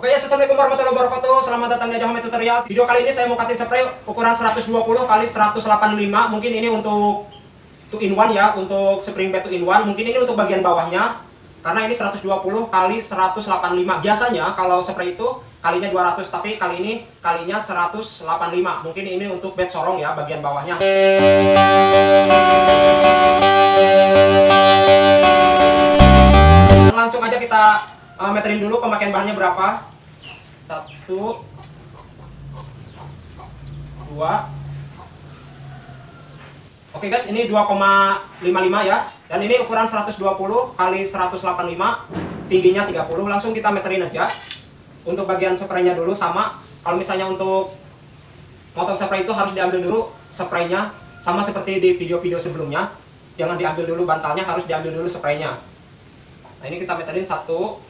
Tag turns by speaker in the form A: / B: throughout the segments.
A: Oke ya, assalamualaikum warahmatullahi wabarakatuh. Selamat datang di Ajahome Tutorial. Video kali ini saya mau cutting spray ukuran 120 kali 185. Mungkin ini untuk 2 in 1 ya, untuk spring bed 2 in 1. Mungkin ini untuk bagian bawahnya. Karena ini 120 kali 185. Biasanya kalau spray itu kalinya 200, tapi kali ini kalinya 185. Mungkin ini untuk bed sorong ya, bagian bawahnya. Langsung aja kita meterin dulu pemakaian bahannya berapa. 1 2. Oke guys, ini 2,55 ya. Dan ini ukuran 120 kali 185, tingginya 30. Langsung kita meterin aja. Untuk bagian spraynya dulu sama. Kalau misalnya untuk motong spray itu harus diambil dulu spraynya, sama seperti di video-video sebelumnya. Jangan diambil dulu bantalnya, harus diambil dulu spraynya. Nah, ini kita meterin 1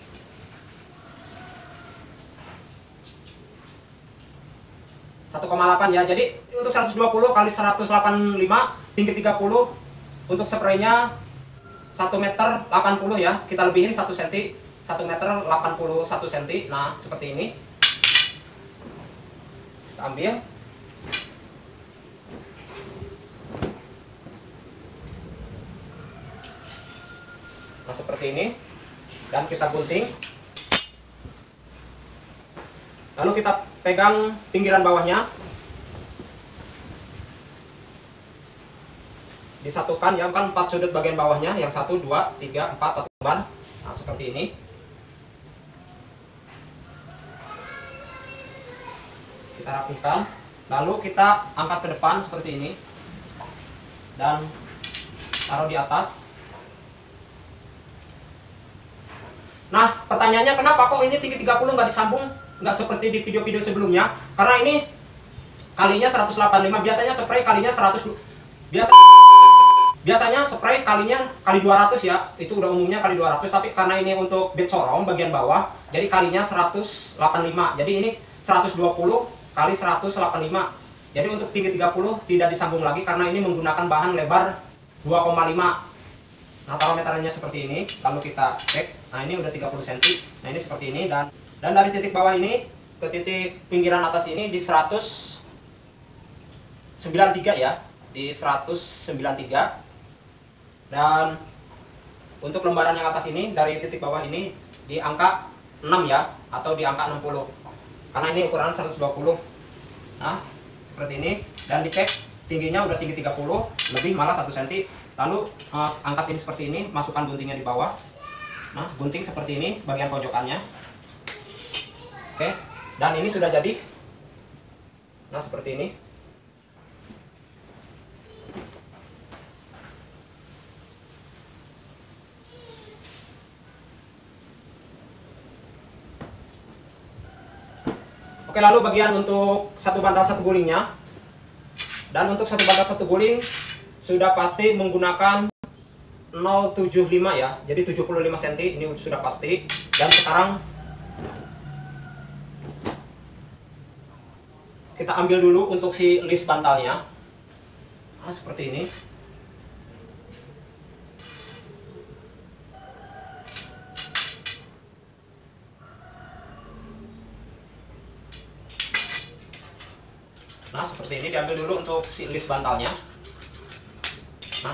A: 1,8 ya. Jadi untuk 120 kali 185, tinggi 30. Untuk spraynya 1 meter 80 ya. Kita lebihin 1 cm, 1 meter 81 cm. Nah, seperti ini. Kita ambil. Nah, seperti ini. Dan kita gunting. Lalu kita pegang pinggiran bawahnya, disatukan ya, kan 4 sudut bagian bawahnya, yang 1, 2, 3, 4 lembar. Nah, seperti ini. Kita rapikan, lalu kita angkat ke depan seperti ini dan taruh di atas. Nah, pertanyaannya kenapa kok ini tinggi 30 nggak disambung? Nggak seperti di video-video sebelumnya, karena ini kalinya 185. Biasanya spray kalinya 100, biasanya spray kalinya kali 200 ya, itu udah umumnya kali 200. Tapi karena ini untuk bed sorong bagian bawah, jadi kalinya 185. Jadi ini 120 kali 185. Jadi untuk tinggi 30 tidak disambung lagi karena ini menggunakan bahan lebar 2,5. Nah, taruh meterannya seperti ini, lalu kita cek. Nah, ini udah 30 cm. Nah, ini seperti ini, dan dari titik bawah ini ke titik pinggiran atas ini di 193 ya, di 193. Dan untuk lembaran yang atas ini dari titik bawah ini di angka 6 ya, atau di angka 60. Karena ini ukuran 120. Nah, seperti ini, dan dicek tingginya udah tinggi 30, lebih malah 1 cm. Lalu angkat ini seperti ini, masukkan guntingnya di bawah. Nah, gunting seperti ini bagian pojokannya. Oke, dan ini sudah jadi. Nah, seperti ini. Oke, lalu bagian untuk satu bantal satu gulingnya. Dan untuk satu bantal satu guling sudah pasti menggunakan 0,75 ya. Jadi 75 cm ini sudah pasti. Dan sekarang kita ambil dulu untuk si list bantalnya. Nah, seperti ini. Nah, seperti ini diambil dulu untuk si list bantalnya. Nah,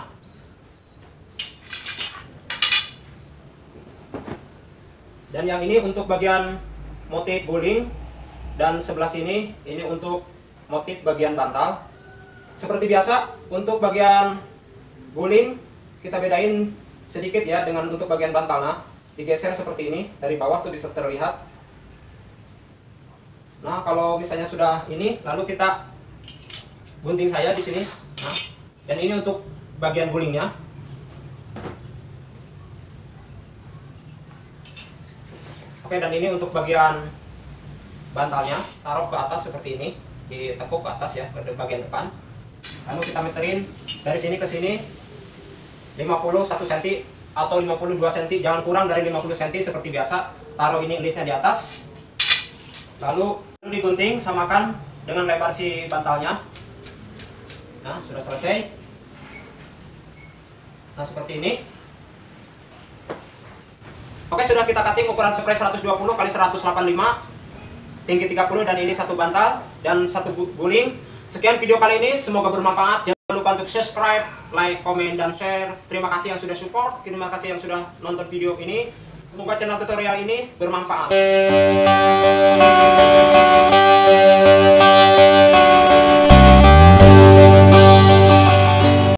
A: dan yang ini untuk bagian motif guling, dan sebelah sini ini untuk motif bagian bantal. Seperti biasa, untuk bagian guling kita bedain sedikit ya dengan untuk bagian bantal. Nah, digeser seperti ini dari bawah tuh bisa terlihat. Nah, kalau misalnya sudah ini, lalu kita gunting saya di sini. Nah, dan ini untuk bagian gulingnya. Oke, dan ini untuk bagian bantalnya, taruh ke atas seperti ini, ditekuk ke atas ya, ke bagian depan. Lalu kita meterin dari sini ke sini 51 cm atau 52 cm, jangan kurang dari 50 cm seperti biasa. Taruh ini listnya di atas. Lalu digunting samakan dengan lebar si bantalnya. Nah, sudah selesai. Nah, seperti ini. Oke, sudah kita cutting ukuran spray 120 kali 185, tinggi 30, dan ini satu bantal dan satu guling. Sekian video kali ini, semoga bermanfaat. Jangan lupa untuk subscribe, like, komen, dan share. Terima kasih yang sudah support, terima kasih yang sudah nonton video ini. Semoga channel tutorial ini bermanfaat.